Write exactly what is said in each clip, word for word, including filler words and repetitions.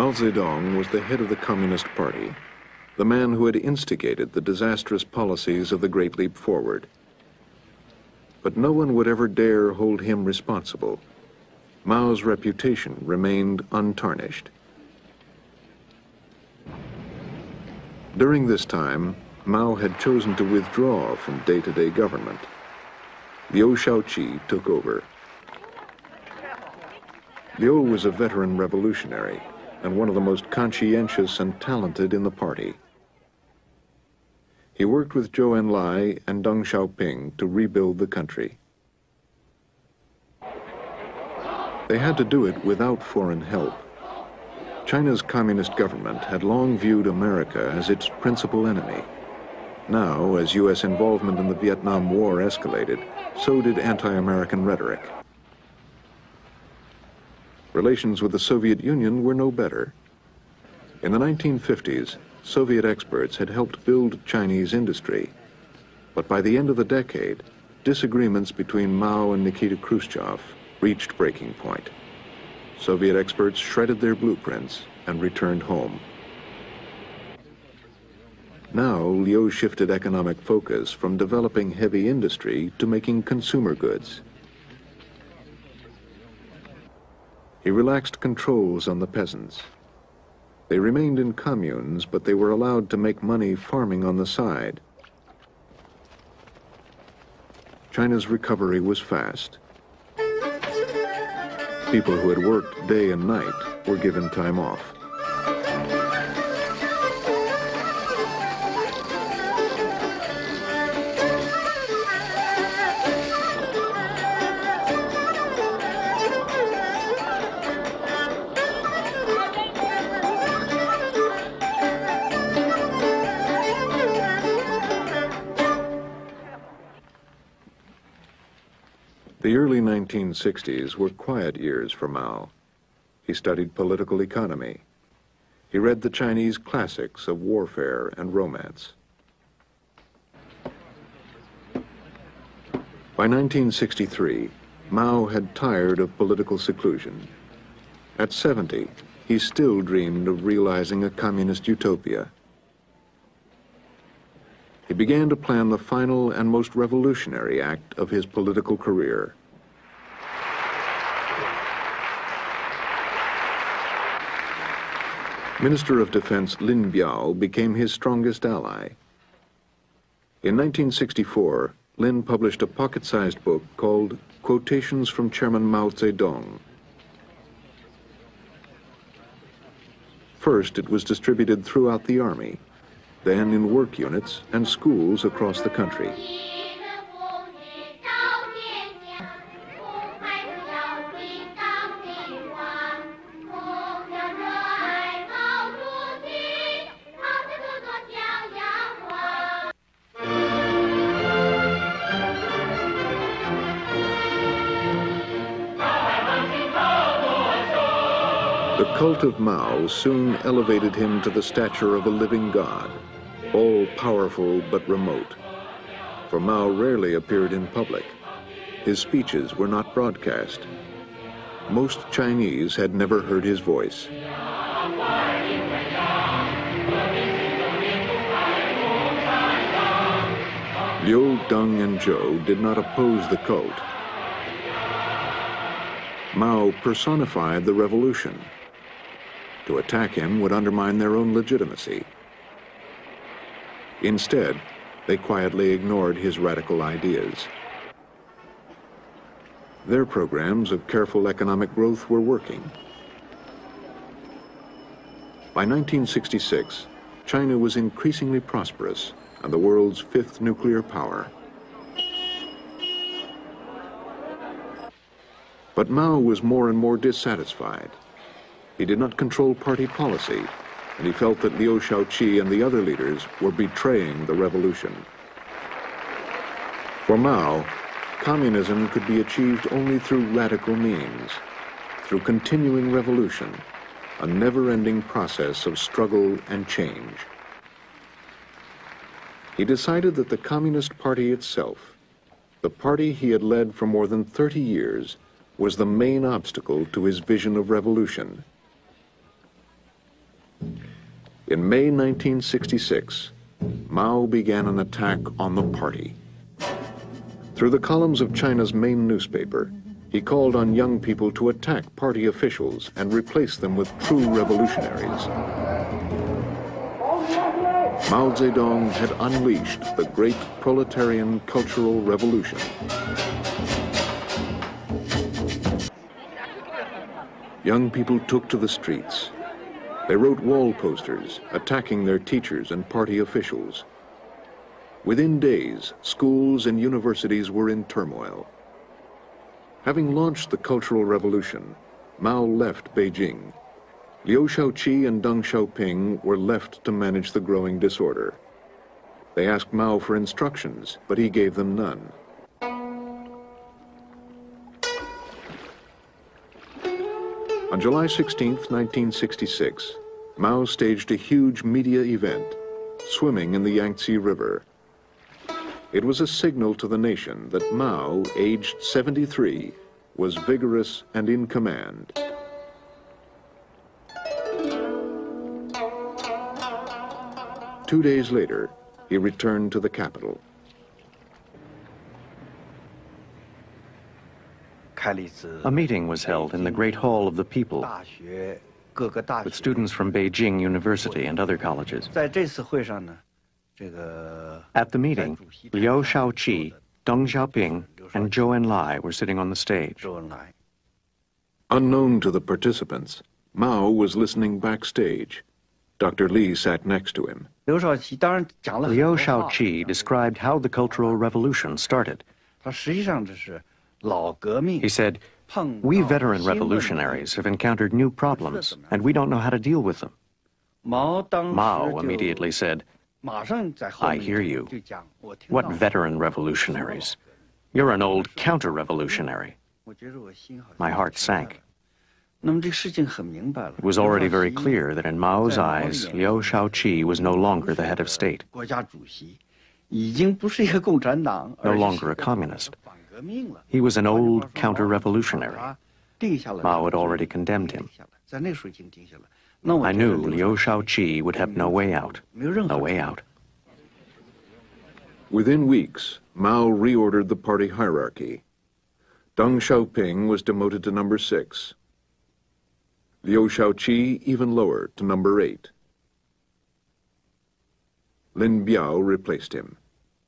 Mao Zedong was the head of the Communist Party, the man who had instigated the disastrous policies of the Great Leap Forward. But no one would ever dare hold him responsible. Mao's reputation remained untarnished. During this time, Mao had chosen to withdraw from day-to-day government. Liu Shaoqi took over. Liu was a veteran revolutionary and one of the most conscientious and talented in the party. He worked with Zhou Enlai and Deng Xiaoping to rebuild the country. They had to do it without foreign help. China's communist government had long viewed America as its principal enemy. Now, as U S involvement in the Vietnam War escalated, so did anti-American rhetoric. Relations with the Soviet Union were no better. In the nineteen fifties, Soviet experts had helped build Chinese industry. But by the end of the decade, disagreements between Mao and Nikita Khrushchev reached breaking point. Soviet experts shredded their blueprints and returned home. Now, Liu shifted economic focus from developing heavy industry to making consumer goods. He relaxed controls on the peasants. They remained in communes, but they were allowed to make money farming on the side. China's recovery was fast. People who had worked day and night were given time off. The early nineteen sixties were quiet years for Mao. He studied political economy. He read the Chinese classics of warfare and romance. By nineteen sixty-three, Mao had tired of political seclusion. At seventy, he still dreamed of realizing a communist utopia. He began to plan the final and most revolutionary act of his political career. Minister of Defense Lin Biao became his strongest ally. In nineteen sixty-four, Lin published a pocket-sized book called Quotations from Chairman Mao Zedong. First, it was distributed throughout the army, then in work units and schools across the country. The cult of Mao soon elevated him to the stature of a living god, all-powerful but remote. For Mao rarely appeared in public. His speeches were not broadcast. Most Chinese had never heard his voice. Liu, Deng, and Zhou did not oppose the cult. Mao personified the revolution. To attack him would undermine their own legitimacy. Instead, they quietly ignored his radical ideas. Their programs of careful economic growth were working. By nineteen sixty-six, China was increasingly prosperous and the world's fifth nuclear power. But Mao was more and more dissatisfied. He did not control party policy, and he felt that Liu Shaoqi and the other leaders were betraying the revolution. For Mao, communism could be achieved only through radical means, through continuing revolution, a never-ending process of struggle and change. He decided that the Communist Party itself, the party he had led for more than thirty years, was the main obstacle to his vision of revolution. In May nineteen sixty-six, Mao began an attack on the party. Through the columns of China's main newspaper, he called on young people to attack party officials and replace them with true revolutionaries. Mao Zedong had unleashed the Great Proletarian Cultural Revolution. Young people took to the streets. They wrote wall posters attacking their teachers and party officials. Within days, schools and universities were in turmoil. Having launched the Cultural Revolution, Mao left Beijing. Liu Shaoqi and Deng Xiaoping were left to manage the growing disorder. They asked Mao for instructions, but he gave them none. On July sixteenth, nineteen sixty-six, Mao staged a huge media event, swimming in the Yangtze River. It was a signal to the nation that Mao, aged seventy-three, was vigorous and in command. Two days later, he returned to the capital. A meeting was held in the Great Hall of the People with students from Beijing University and other colleges. At the meeting, Liu Shaoqi, Deng Xiaoping, and Zhou Enlai were sitting on the stage. Unknown to the participants, Mao was listening backstage. Doctor Li sat next to him. Liu Shaoqi described how the Cultural Revolution started. He said, "We veteran revolutionaries have encountered new problems, and we don't know how to deal with them." Mao immediately said, "I hear you. What veteran revolutionaries? You're an old counter-revolutionary." My heart sank. It was already very clear that in Mao's eyes, Liu Shaoqi was no longer the head of state, no longer a communist. He was an old counter-revolutionary. Mao had already condemned him. I knew Liu Shaoqi would have no way out, no way out. Within weeks, Mao reordered the party hierarchy. Deng Xiaoping was demoted to number six. Liu Shaoqi even lower to number eight. Lin Biao replaced him.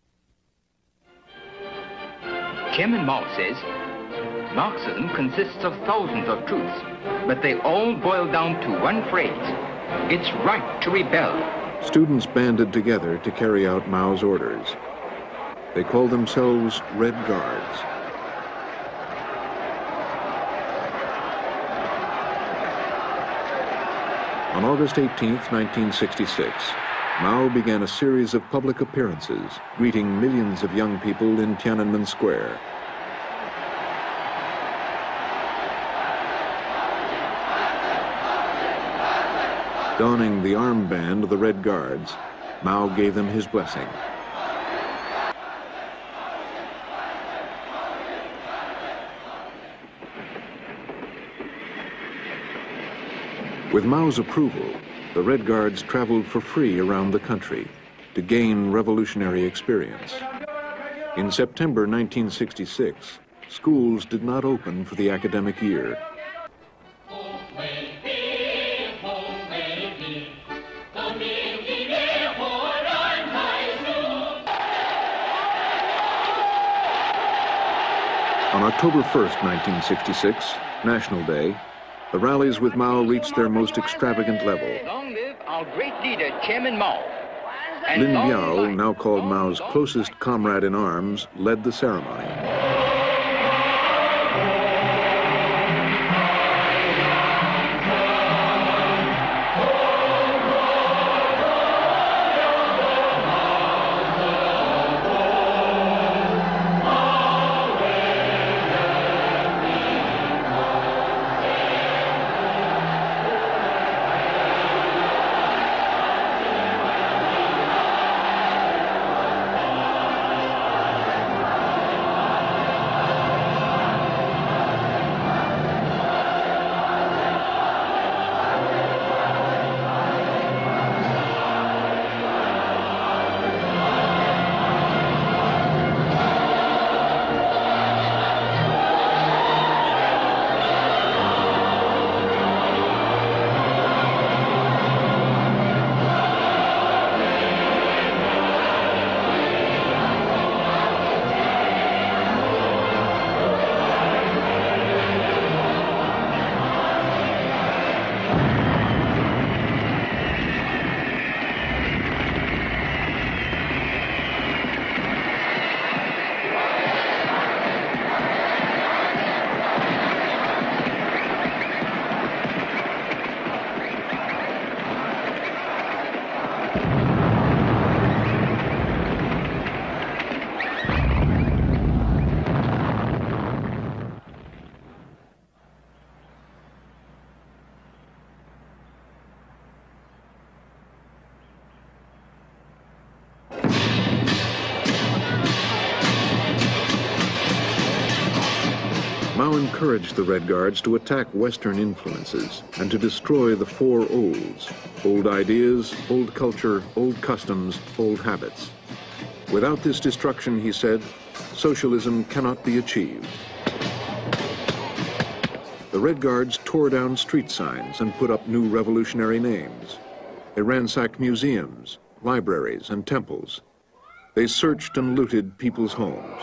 Chairman Mao says, Marxism consists of thousands of truths, but they all boil down to one phrase: it's right to rebel. Students banded together to carry out Mao's orders. They called themselves Red Guards. On August eighteenth, nineteen sixty-six, Mao began a series of public appearances, greeting millions of young people in Tiananmen Square. Donning the armband of the Red Guards, Mao gave them his blessing. With Mao's approval, the Red Guards traveled for free around the country to gain revolutionary experience. In September nineteen sixty-six, schools did not open for the academic year. On October first, nineteen sixty-six, National Day, the rallies with Mao reached their most extravagant level. Long live our great leader, Chairman Mao. And Lin long Biao, live now called long, Mao's long closest comrade in arms, led the ceremony. encouraged the Red Guards to attack Western influences and to destroy the four olds: old ideas, old culture, old customs, old habits. Without this destruction, he said, socialism cannot be achieved. The Red Guards tore down street signs and put up new revolutionary names. They ransacked museums, libraries, and temples. They searched and looted people's homes.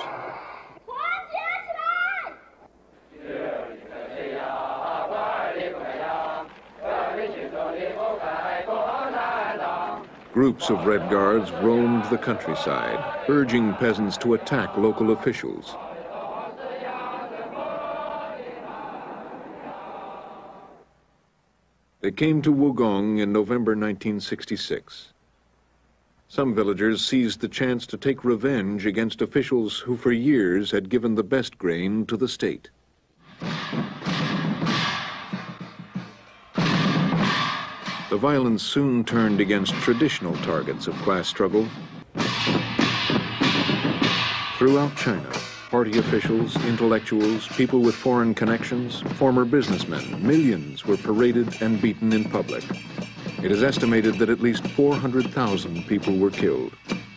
Groups of Red Guards roamed the countryside, urging peasants to attack local officials. They came to Wugong in November nineteen sixty-six. Some villagers seized the chance to take revenge against officials who for years had given the best grain to the state. The violence soon turned against traditional targets of class struggle. Throughout China, party officials, intellectuals, people with foreign connections, former businessmen, millions were paraded and beaten in public. It is estimated that at least four hundred thousand people were killed.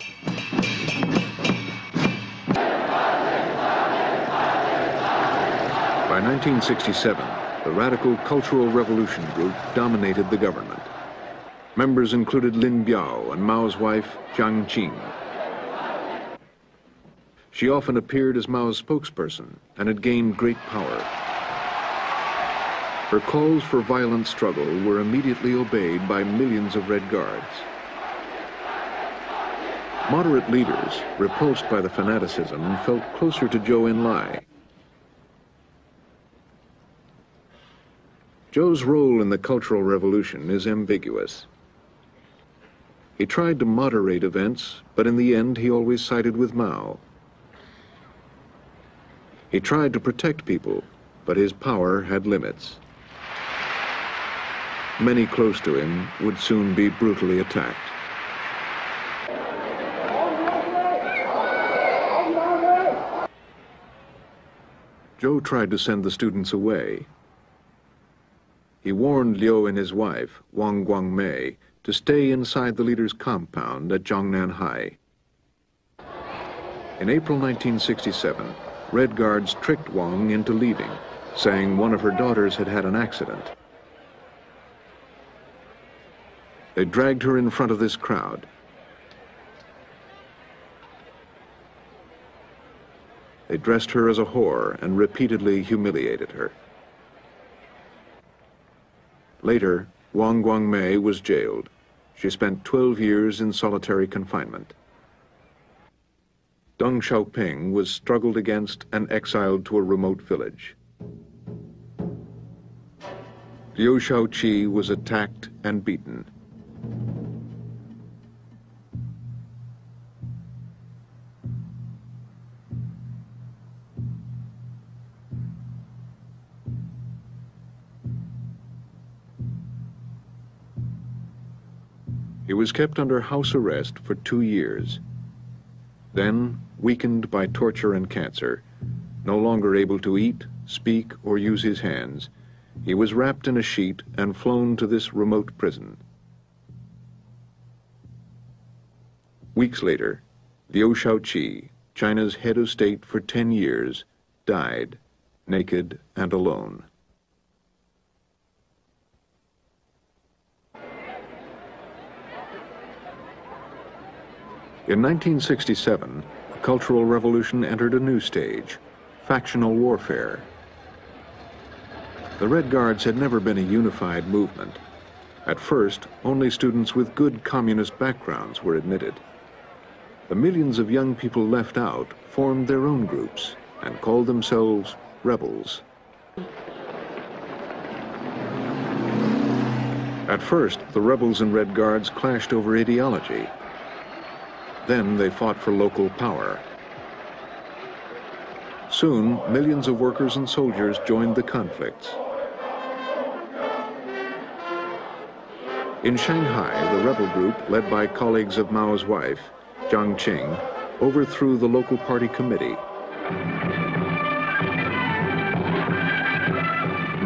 By nineteen sixty-seven, the Radical Cultural Revolution group dominated the government. Members included Lin Biao and Mao's wife, Jiang Qing. She often appeared as Mao's spokesperson and had gained great power. Her calls for violent struggle were immediately obeyed by millions of Red Guards. Moderate leaders, repulsed by the fanaticism, felt closer to Zhou Enlai. Zhou's role in the Cultural Revolution is ambiguous. He tried to moderate events, but in the end he always sided with Mao. He tried to protect people, but his power had limits. Many close to him would soon be brutally attacked. Zhou tried to send the students away. He warned Liu and his wife, Wang Guangmei, to stay inside the leader's compound at Zhongnanhai. In April nineteen sixty-seven, Red Guards tricked Wang into leaving, saying one of her daughters had had an accident. They dragged her in front of this crowd. They dressed her as a whore and repeatedly humiliated her. Later, Wang Guangmei was jailed. She spent twelve years in solitary confinement. Deng Xiaoping was struggled against and exiled to a remote village. Liu Shaoqi was attacked and beaten. He was kept under house arrest for two years. Then, weakened by torture and cancer, no longer able to eat, speak, or use his hands, he was wrapped in a sheet and flown to this remote prison. Weeks later, Liu Shaoqi, China's head of state for ten years, died, naked and alone. In nineteen sixty-seven, the Cultural Revolution entered a new stage, factional warfare. The Red Guards had never been a unified movement. At first, only students with good communist backgrounds were admitted. The millions of young people left out formed their own groups and called themselves rebels. At first, the rebels and Red Guards clashed over ideology. Then they fought for local power. Soon, millions of workers and soldiers joined the conflicts. In Shanghai, the rebel group, led by colleagues of Mao's wife, Jiang Qing, overthrew the local party committee.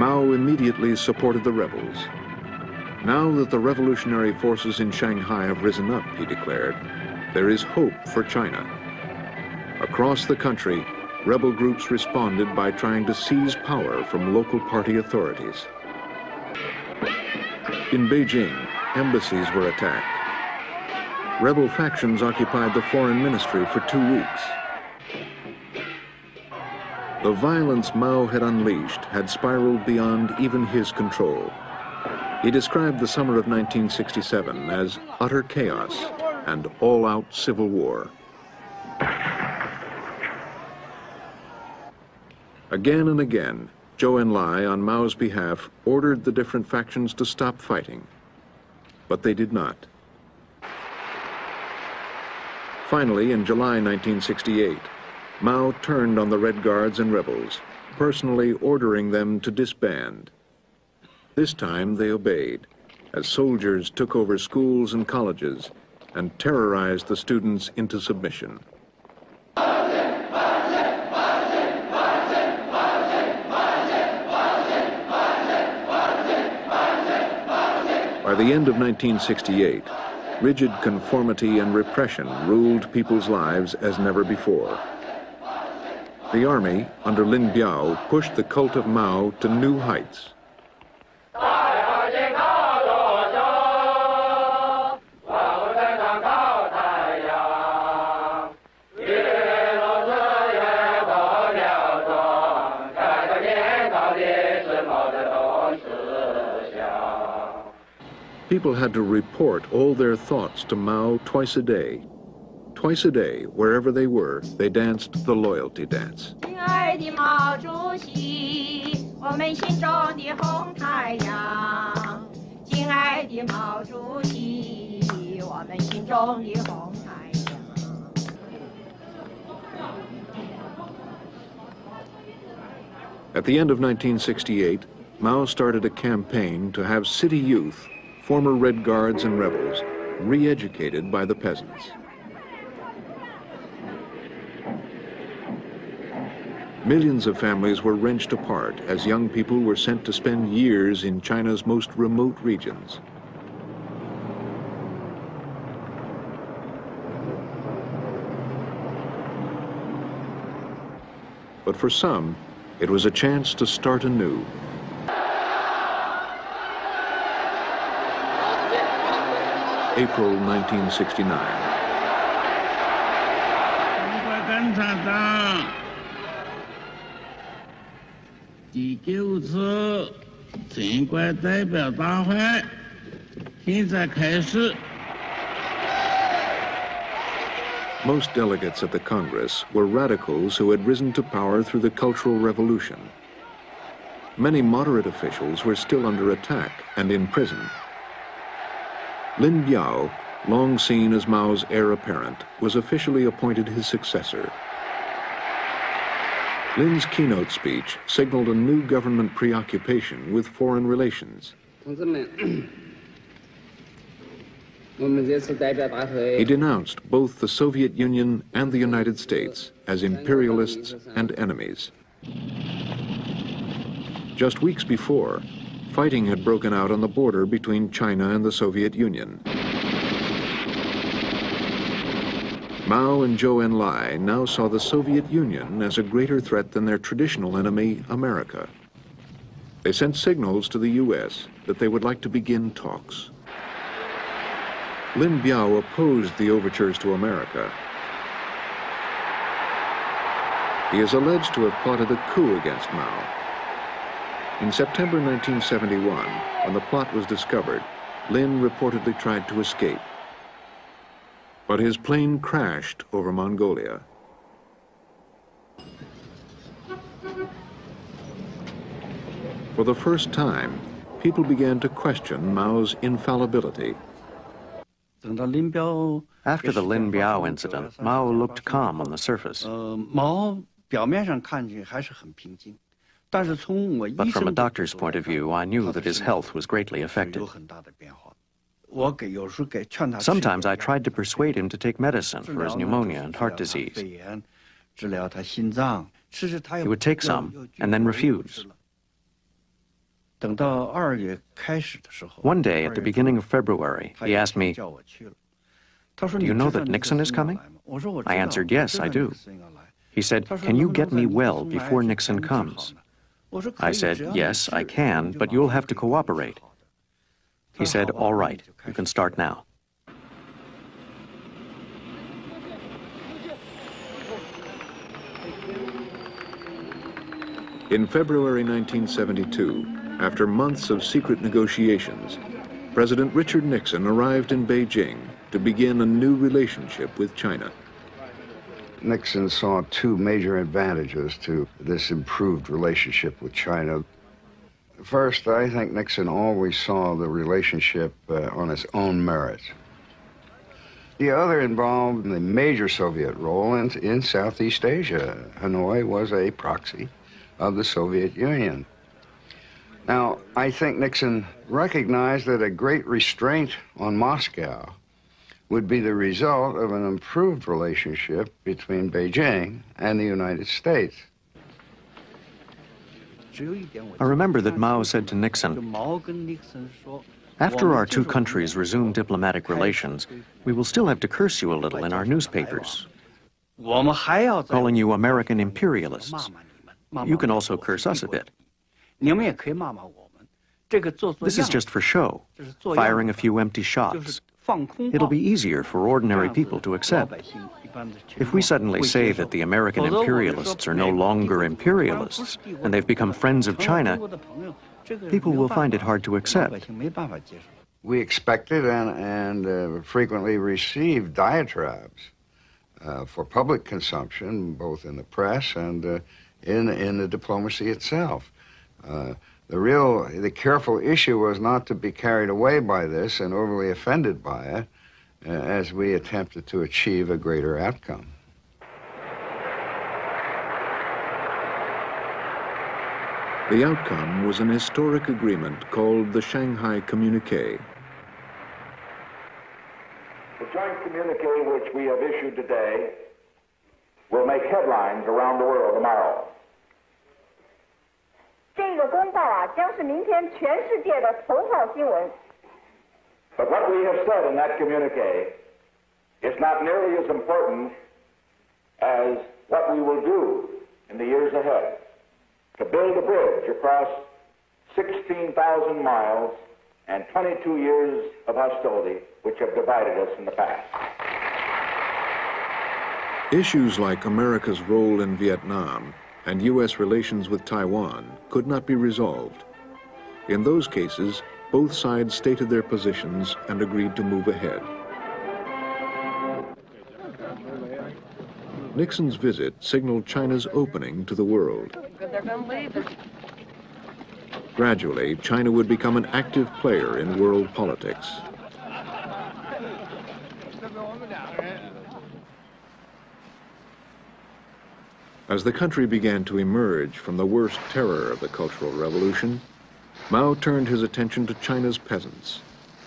Mao immediately supported the rebels. Now that the revolutionary forces in Shanghai have risen up, he declared, there is hope for China. Across the country, rebel groups responded by trying to seize power from local party authorities. In Beijing, embassies were attacked. Rebel factions occupied the foreign ministry for two weeks. The violence Mao had unleashed had spiraled beyond even his control. He described the summer of nineteen sixty-seven as utter chaos and all-out civil war. Again and again, Zhou Enlai, on Mao's behalf, ordered the different factions to stop fighting, but they did not. Finally, in July nineteen sixty-eight, Mao turned on the Red Guards and rebels, personally ordering them to disband. This time they obeyed, as soldiers took over schools and colleges and terrorized the students into submission. By the end of nineteen sixty-eight, rigid conformity and repression ruled people's lives as never before. The army, under Lin Biao, pushed the cult of Mao to new heights. People had to report all their thoughts to Mao twice a day. Twice a day, wherever they were, they danced the loyalty dance. At the end of nineteen sixty-eight, Mao started a campaign to have city youth, former Red Guards and rebels, re-educated by the peasants. Millions of families were wrenched apart as young people were sent to spend years in China's most remote regions. But for some, it was a chance to start anew. April nineteen sixty-nine. Most delegates at the Congress were radicals who had risen to power through the Cultural Revolution. Many moderate officials were still under attack and in prison. Lin Biao, long seen as Mao's heir apparent, was officially appointed his successor. Lin's keynote speech signaled a new government preoccupation with foreign relations. He denounced both the Soviet Union and the United States as imperialists and enemies. Just weeks before, fighting had broken out on the border between China and the Soviet Union. Mao and Zhou Enlai now saw the Soviet Union as a greater threat than their traditional enemy, America. They sent signals to the U S that they would like to begin talks. Lin Biao opposed the overtures to America. He is alleged to have plotted a coup against Mao. In September nineteen seventy-one, when the plot was discovered, Lin reportedly tried to escape. But his plane crashed over Mongolia. For the first time, people began to question Mao's infallibility. After the Lin Biao incident, Mao looked calm on the surface. But from a doctor's point of view, I knew that his health was greatly affected. Sometimes I tried to persuade him to take medicine for his pneumonia and heart disease. He would take some and then refuse. One day at the beginning of February, he asked me, "Do you know that Nixon is coming?" I answered, "Yes, I do." He said, "Can you get me well before Nixon comes?" I said, "Yes, I can, but you'll have to cooperate." He said, "All right, you can start now." In February nineteen seventy-two, after months of secret negotiations, President Richard Nixon arrived in Beijing to begin a new relationship with China. Nixon saw two major advantages to this improved relationship with China. First, I think Nixon always saw the relationship uh, on its own merits. The other involved the major Soviet role in, in Southeast Asia. Hanoi was a proxy of the Soviet Union. Now, I think Nixon recognized that a great restraint on Moscow would be the result of an improved relationship between Beijing and the United States. I remember that Mao said to Nixon, "After our two countries resume diplomatic relations, we will still have to curse you a little in our newspapers, calling you American imperialists. You can also curse us a bit. This is just for show, firing a few empty shots. It'll be easier for ordinary people to accept. If we suddenly say that the American imperialists are no longer imperialists and they've become friends of China, people will find it hard to accept." We expected and, and uh, frequently received diatribes uh, for public consumption, both in the press and uh, in, in the diplomacy itself. Uh, the real, the careful issue was not to be carried away by this and overly offended by it uh, as we attempted to achieve a greater outcome. The outcome was an historic agreement called the Shanghai Communique. The joint communique which we have issued today will make headlines around the world tomorrow. 这个公报啊，将是明天全世界的头号新闻。 But what we have said in that communique is not nearly as important as what we will do in the years ahead to build a bridge across sixteen thousand miles and twenty-two years of hostility which have divided us in the past. Issues like America's role in Vietnam and U S relations with Taiwan could not be resolved. In those cases, both sides stated their positions and agreed to move ahead. Nixon's visit signaled China's opening to the world. Gradually, China would become an active player in world politics. As the country began to emerge from the worst terror of the Cultural Revolution, Mao turned his attention to China's peasants.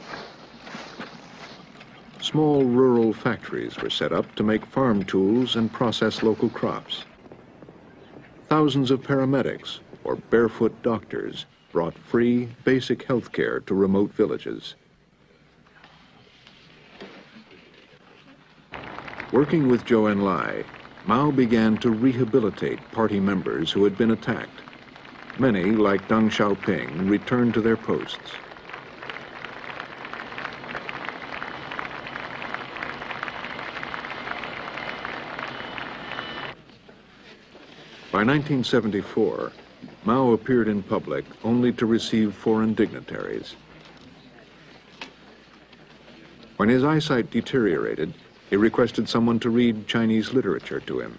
Small rural factories were set up to make farm tools and process local crops. Thousands of paramedics, or barefoot doctors, brought free, basic health care to remote villages. Working with Zhou Enlai, Mao began to rehabilitate party members who had been attacked. Many, like Deng Xiaoping, returned to their posts. By nineteen seventy-four, Mao appeared in public only to receive foreign dignitaries. When his eyesight deteriorated, he requested someone to read Chinese literature to him.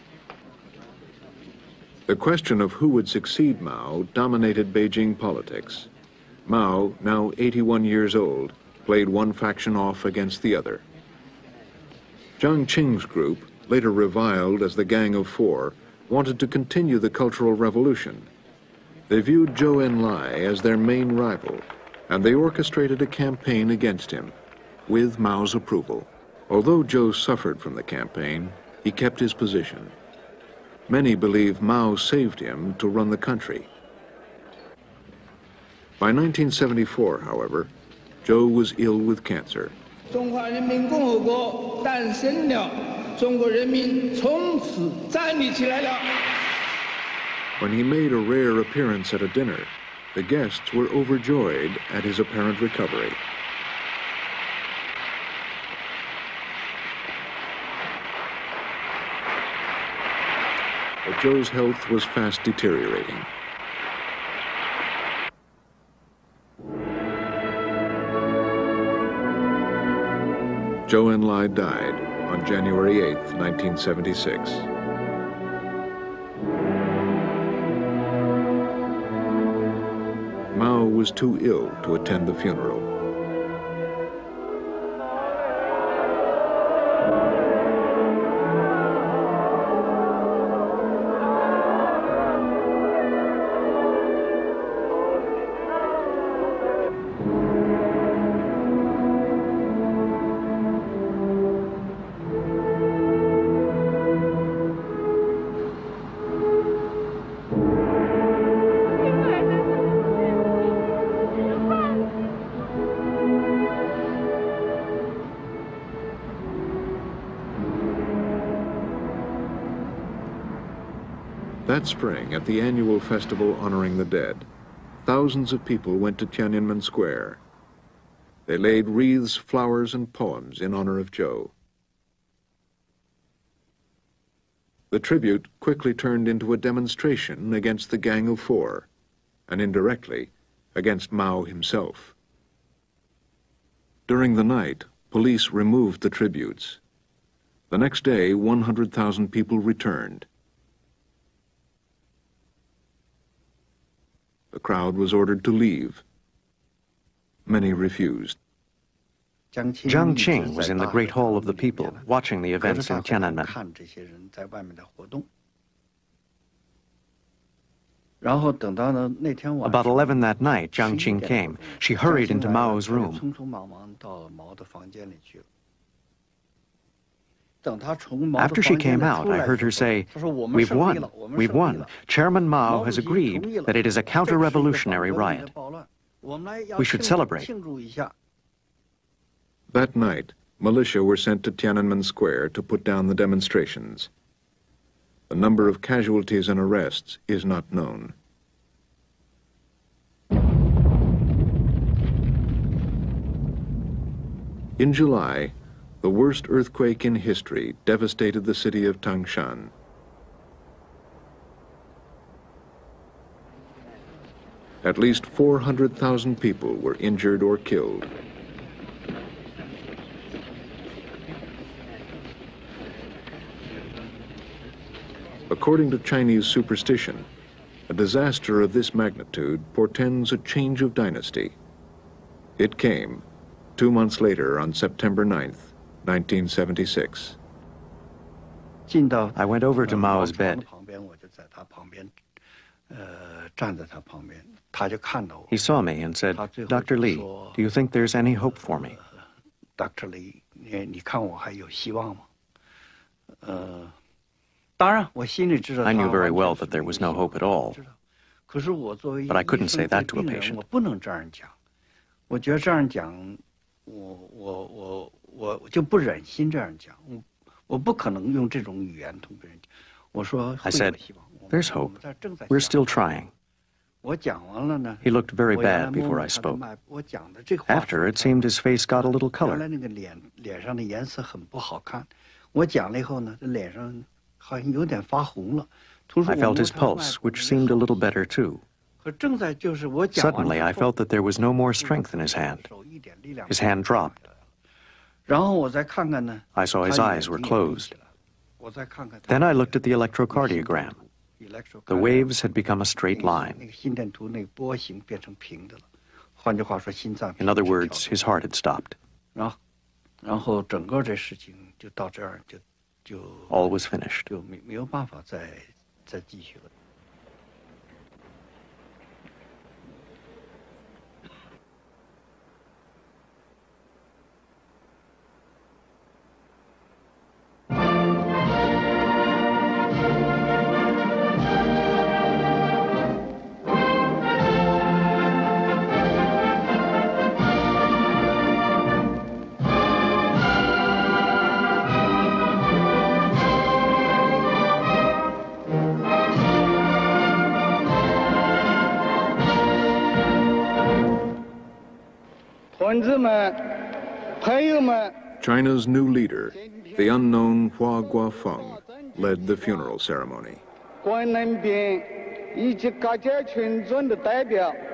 The question of who would succeed Mao dominated Beijing politics. Mao, now eighty-one years old, played one faction off against the other. Jiang Qing's group, later reviled as the Gang of Four, wanted to continue the Cultural Revolution. They viewed Zhou Enlai as their main rival, and they orchestrated a campaign against him, with Mao's approval. Although Zhou suffered from the campaign, he kept his position. Many believe Mao saved him to run the country. By nineteen seventy-four, however, Zhou was ill with cancer. When he made a rare appearance at a dinner, the guests were overjoyed at his apparent recovery. But Zhou's health was fast deteriorating. Zhou Enlai died on January eighth, nineteen seventy-six. Mao was too ill to attend the funeral. That spring, at the annual festival honoring the dead, thousands of people went to Tiananmen Square. They laid wreaths, flowers, and poems in honor of Zhou. The tribute quickly turned into a demonstration against the Gang of Four, and indirectly, against Mao himself. During the night, police removed the tributes. The next day, one hundred thousand people returned. The crowd was ordered to leave. Many refused. Jiang Qing was in the Great Hall of the People, watching the events in Tiananmen. About eleven that night, Jiang Qing came. She hurried into Mao's room. After she came out, I heard her say, "We've won, we've won. Chairman Mao has agreed that it is a counter-revolutionary riot. We should celebrate." That night, militia were sent to Tiananmen Square to put down the demonstrations. The number of casualties and arrests is not known. In July, the worst earthquake in history devastated the city of Tangshan. At least four hundred thousand people were injured or killed. According to Chinese superstition, a disaster of this magnitude portends a change of dynasty. It came two months later on September ninth, nineteen seventy-six. I went over to Mao's bed. He saw me and said, "Doctor Li, do you think there's any hope for me?" Doctor Li, 你看我还有希望吗? I knew very well that there was no hope at all, but I couldn't say that to a patient. I said, "There's hope. We're still trying." He looked very bad before I spoke. After, it seemed his face got a little color. I felt his pulse, which seemed a little better too. Suddenly, I felt that there was no more strength in his hand. His hand dropped. I saw his eyes were closed. Then I looked at the electrocardiogram. The waves had become a straight line. In other words, his heart had stopped. All was finished. China's new leader, the unknown Hua Guofeng, led the funeral ceremony.